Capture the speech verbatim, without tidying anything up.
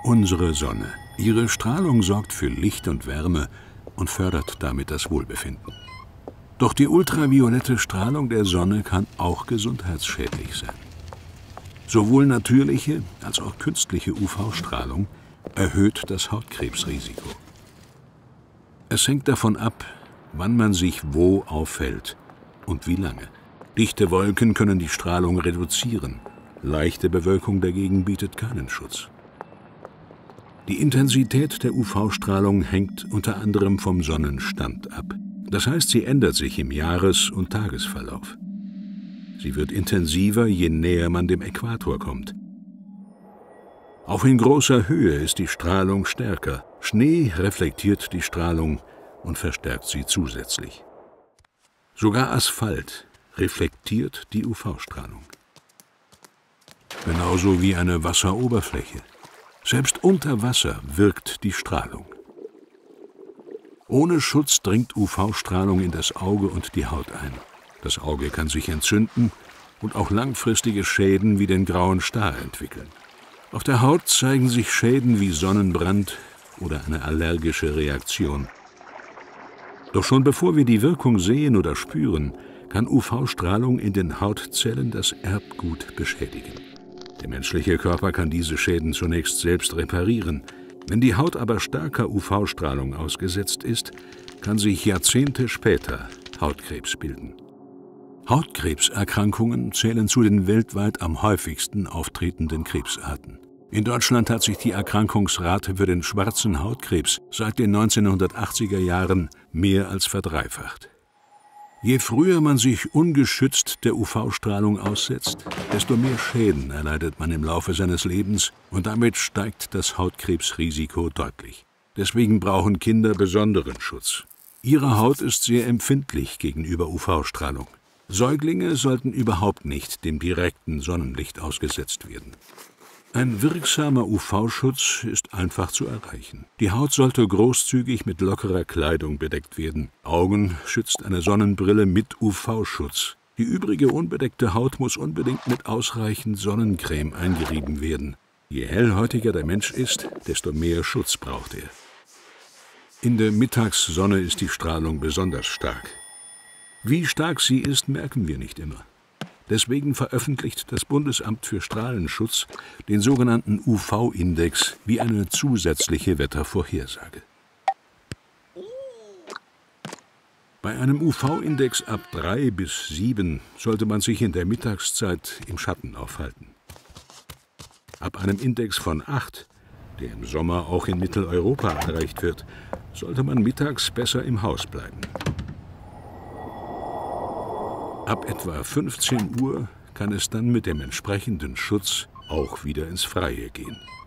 Unsere Sonne. Ihre Strahlung sorgt für Licht und Wärme und fördert damit das Wohlbefinden. Doch die ultraviolette Strahlung der Sonne kann auch gesundheitsschädlich sein. Sowohl natürliche als auch künstliche U V-Strahlung erhöht das Hautkrebsrisiko. Es hängt davon ab, wann man sich wo aufhält und wie lange. Dichte Wolken können die Strahlung reduzieren, leichte Bewölkung dagegen bietet keinen Schutz. Die Intensität der U V-Strahlung hängt unter anderem vom Sonnenstand ab. Das heißt, sie ändert sich im Jahres- und Tagesverlauf. Sie wird intensiver, je näher man dem Äquator kommt. Auch in großer Höhe ist die Strahlung stärker. Schnee reflektiert die Strahlung und verstärkt sie zusätzlich. Sogar Asphalt reflektiert die U V-Strahlung. Genauso wie eine Wasseroberfläche. Selbst unter Wasser wirkt die Strahlung. Ohne Schutz dringt U V-Strahlung in das Auge und die Haut ein. Das Auge kann sich entzünden und auch langfristige Schäden wie den grauen Star entwickeln. Auf der Haut zeigen sich Schäden wie Sonnenbrand oder eine allergische Reaktion. Doch schon bevor wir die Wirkung sehen oder spüren, kann U V-Strahlung in den Hautzellen das Erbgut beschädigen. Der menschliche Körper kann diese Schäden zunächst selbst reparieren. Wenn die Haut aber starker U V-Strahlung ausgesetzt ist, kann sich Jahrzehnte später Hautkrebs bilden. Hautkrebserkrankungen zählen zu den weltweit am häufigsten auftretenden Krebsarten. In Deutschland hat sich die Erkrankungsrate für den schwarzen Hautkrebs seit den neunzehnhundertachtziger Jahren mehr als verdreifacht. Je früher man sich ungeschützt der U V-Strahlung aussetzt, desto mehr Schäden erleidet man im Laufe seines Lebens und damit steigt das Hautkrebsrisiko deutlich. Deswegen brauchen Kinder besonderen Schutz. Ihre Haut ist sehr empfindlich gegenüber U V-Strahlung. Säuglinge sollten überhaupt nicht dem direkten Sonnenlicht ausgesetzt werden. Ein wirksamer U V-Schutz ist einfach zu erreichen. Die Haut sollte großzügig mit lockerer Kleidung bedeckt werden. Augen schützt eine Sonnenbrille mit U V-Schutz. Die übrige unbedeckte Haut muss unbedingt mit ausreichend Sonnencreme eingerieben werden. Je hellhäutiger der Mensch ist, desto mehr Schutz braucht er. In der Mittagssonne ist die Strahlung besonders stark. Wie stark sie ist, merken wir nicht immer. Deswegen veröffentlicht das Bundesamt für Strahlenschutz den sogenannten U V-Index wie eine zusätzliche Wettervorhersage. Bei einem U V-Index ab drei bis sieben sollte man sich in der Mittagszeit im Schatten aufhalten. Ab einem Index von acht, der im Sommer auch in Mitteleuropa erreicht wird, sollte man mittags besser im Haus bleiben. Ab etwa fünfzehn Uhr kann es dann mit dem entsprechenden Schutz auch wieder ins Freie gehen.